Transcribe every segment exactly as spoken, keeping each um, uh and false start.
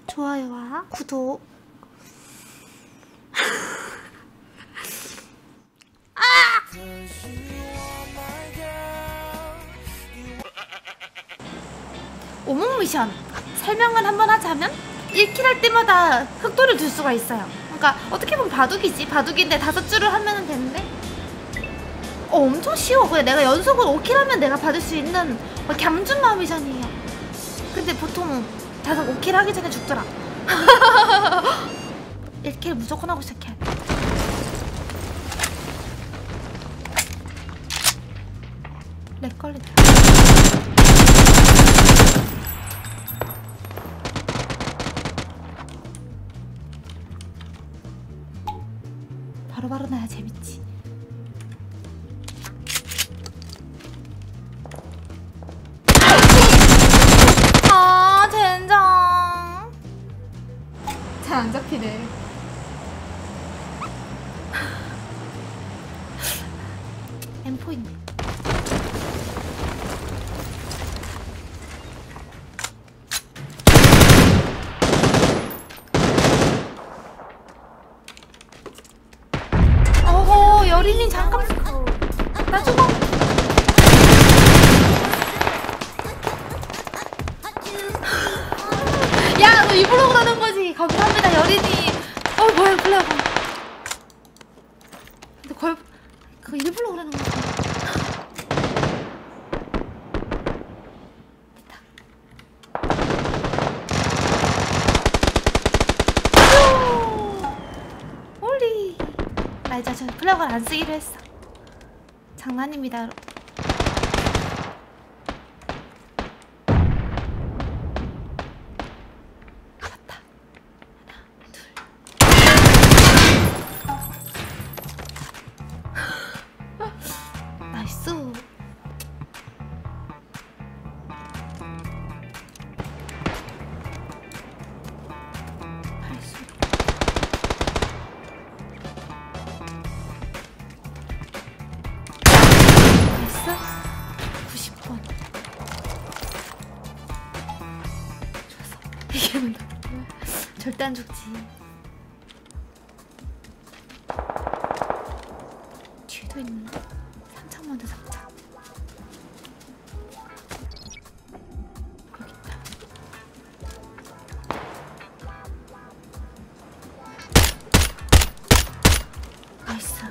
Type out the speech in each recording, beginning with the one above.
좋아요와 구독. 아! 오목 미션 설명을 한번 하자면 일 킬 할 때마다 흑돌을 줄 수가 있어요. 그러니까 어떻게 보면 바둑이지. 바둑인데 다섯 줄을 하면 되는데 어, 엄청 쉬워. 그냥 내가 연속으로 오 킬 하면 내가 받을 수 있는 갬준마 미션이에요. 근데 보통 다섯 오 킬 하기 전에 죽더라. 일 킬 무조건 하고 시작해야 돼. 렉 걸린다. 바로바로 나야 재밌지. 아 젠장. 잘 안 잡히네. 엠포인데. 어허 여린이 잠깐만. 나 죽어. 야 너 입으로 그러는 거지. 감사합니다 여린이. 어 뭐야 플레어가. 근데 거의 그거 일부러 그러는 거지. 됐다. 홀리. 나 이제 저 플레어를 안 쓰기로 했어. 장난입니다 여러분. 나이스. 발소리. 나이스. 구십 번. 좋았어. 이게 뭔가 절대 안 죽지. 뒤에도 있나? 삼창 먼저 삼창. 여기 있다. 나이스.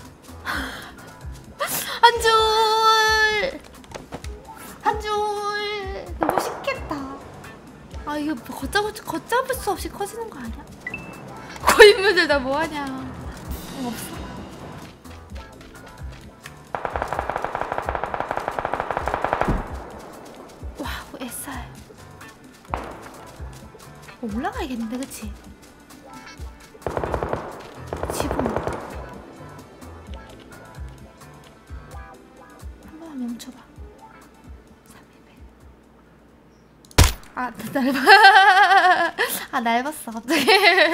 한 줄! 한 줄! 너무 쉽겠다. 아 이거 걷잡을, 걷잡을 수 없이 커지는 거 아니야? 고인물들 나 뭐하냐. 어, 없어. 에스알. 어, 올라가야겠는데 그치? 지붕 한 번만 멈춰봐. 아 넓어. 아 넓었어 갑자기.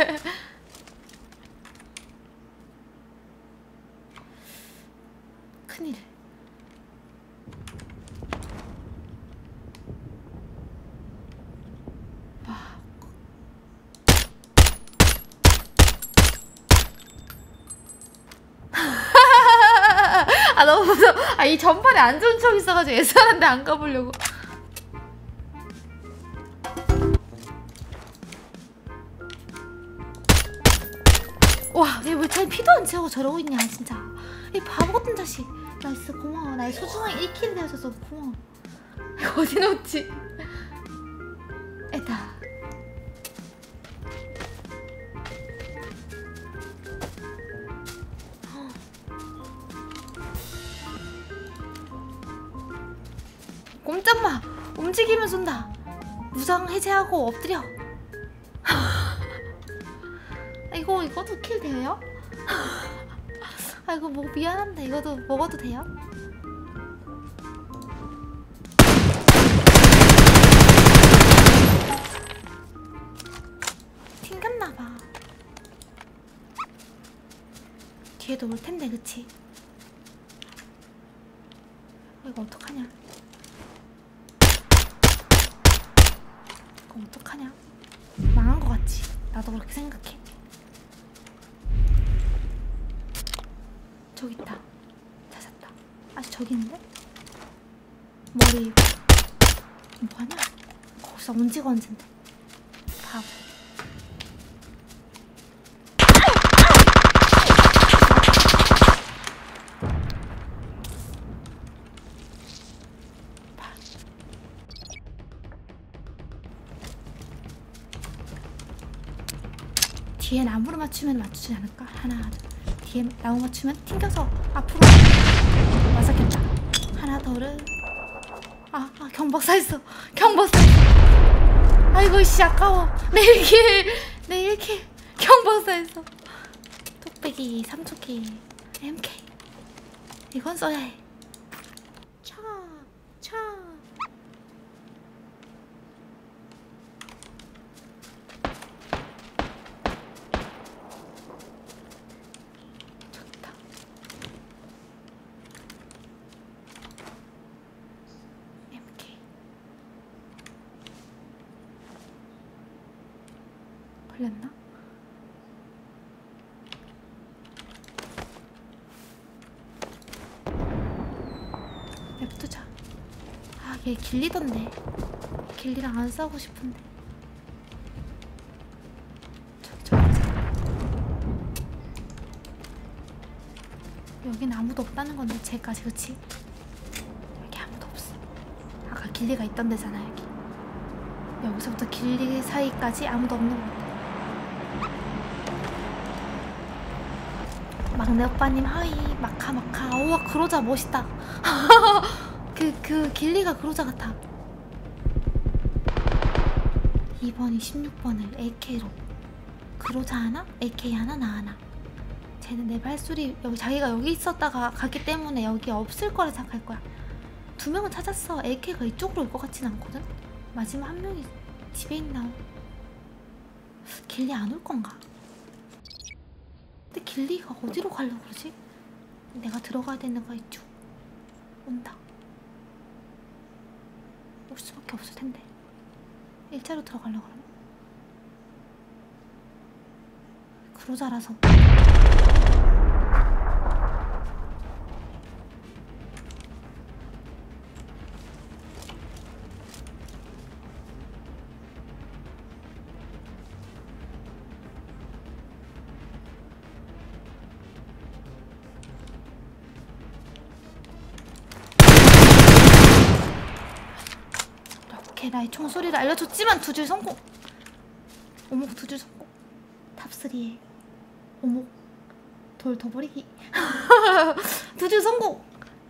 큰일. 아 너무 무서워. 아 이 전판에 안 좋은 척 있어가지고 에스알한테 안 가보려고. 와 얘 왜 잘 피도 안 채우고 저러고 있냐 진짜. 이 바보 같은 자식. 나이스 고마워. 나의 소중한 일 킬 되어줘서 고마워. 이거 어디 놓지? 에다. 꼼짝마! 움직이면 쏜다. 무장 해제하고 엎드려. 이거 이것도 킬 돼요? 아 이거 뭐 미안한데 이것도 먹어도 돼요? 튕겼나봐. 뒤에도 올 텐데 그치? 이거 어떡하냐? 이거 어떡하냐? 망한 나도 그렇게 생각해. 저기 있다. 찾았다. 아직 저기 있는데? 머리 뭐하냐? 거기서 언제가 언젠데. 바보. 뒤에 나무를 맞추면 맞추지 않을까? 하나, 둘. 뒤에 나무 맞추면 튕겨서 앞으로 맞았겠다. 하나, 둘은. 아, 아 경박사 있어. 경박사. 아이고 씨 아까워. 내 일 킬. 내 일 킬. 경박사 있어. 뚝배기, 삼초기, 엠케이. 이건 써야 해. 차, 차. 걸렸나? 냅두자. 아, 얘 길리던데. 길리랑 안 싸우고 싶은데. 저기 저기 여긴 아무도 없다는 건데 쟤까지 그치? 여기 아무도 없어. 아까 길리가 있던 데잖아 여기. 여기서부터 길리 사이까지 아무도 없는 것 같아. 막내 오빠님 하이. 마카 마카. 우와 그로자 멋있다. 그, 그 길리가 그로자 같아. 이 번이 십육 번을 에이케이로. 그로자 하나? 에이케이 하나? 나 하나. 쟤는 내 발소리 여기 자기가 여기 있었다가 갔기 때문에 여기 없을 거라 생각할 거야. 두 명은 찾았어. 에이케이가 이쪽으로 올 것 같진 않거든? 마지막 한 명이 집에 있나? 길리 안 올 건가? 근데 길리가 어디로 가려고 그러지? 내가 들어가야 되는 거 이쪽. 온다. 올 수밖에 없을 텐데. 일자로 들어가려고 그러나? 그로자라서. 나의 총소리를 알려줬지만 두 줄 성공. 오목 두 줄 성공. 탑쓰리에 오목 돌 더 버리기. 두 줄 성공.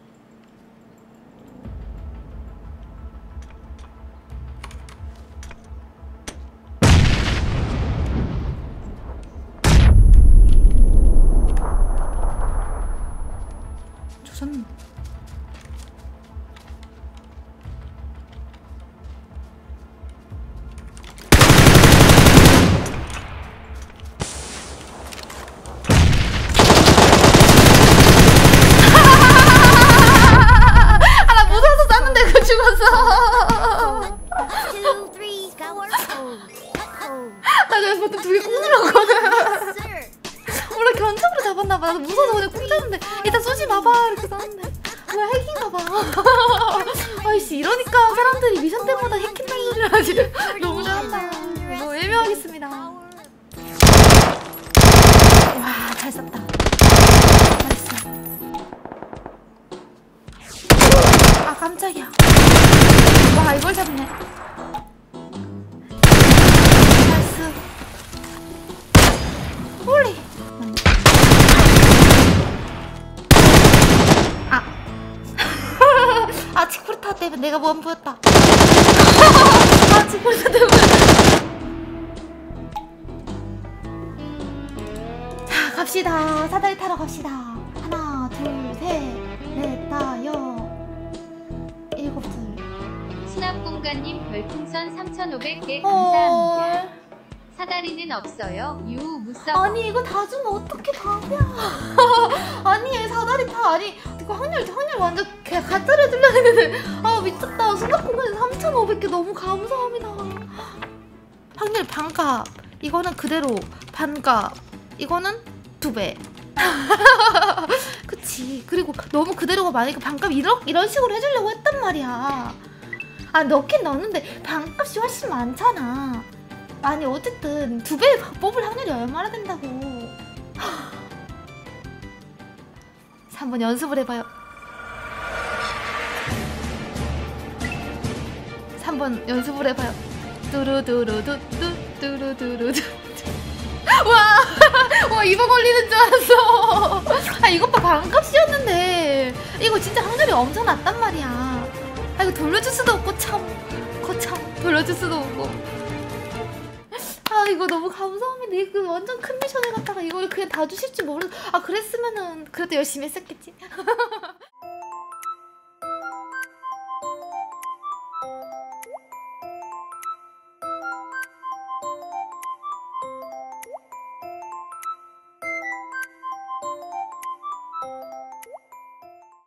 조선 나 그냥 보통 두 개 꾹 눌렀거든. 몰라 견적으로 잡았나봐. 나도 무서워서 그냥 꾹 쳤는데 일단 쏘지 마봐 이렇게 썼는데 뭐야 핵인가봐. 아이씨 이러니까 사람들이 미션 때마다 핵힌다는 소리를 하지. 너무 잘한다. 뭐 예명하겠습니다. 와 잘 쐈다. 나이스. 아 깜짝이야. 와 이걸 잡네. 홀리. 아. 아 치쿠르타 때문에 내가 뭐 안 보였다. 아 치쿠르타 때문에. 자 갑시다. 사다리 타러 갑시다. 하나 둘 셋 넷 다 여 일곱 둘. 수납공간님 별풍선 삼천오백 개 감사합니다. 어... 사다리는 없어요. 유 무섭. 아니 이거 다 주면 어떻게 답이야. 아니 얘 사다리 타. 아니 이거 확률 확률 완전 그냥 가짜를 들려야 되는데. 아 미쳤다. 수납공간에 삼천오백 개 너무 감사합니다. 확률 반값. 이거는 그대로 반값. 이거는 두 배. 그치. 그리고 너무 그대로가 많으니까 반값 이런, 이런 식으로 해주려고 했단 말이야. 아 넣긴 넣었는데 반값이 훨씬 많잖아. 아니 어쨌든 두 배 뽑을 확률이 얼마나 된다고. 자, 한번 연습을 해봐요. 자, 한번 연습을 해봐요. 뚜루두루두뚜 뚜루두루두. 와, 와 이거 걸리는 줄 알았어. 아 이것 봐 반값이었는데 이거 진짜 확률이 엄청 낮단 말이야. 아 이거 돌려줄 수도 없고 참 거참 돌려줄 수도 없고. 아 이거 너무 감사합니다. 이거 완전 큰 미션을 갖다가 이걸 그냥 다 주실 줄 모르. 아 그랬으면은 그래도 열심히 했었겠지.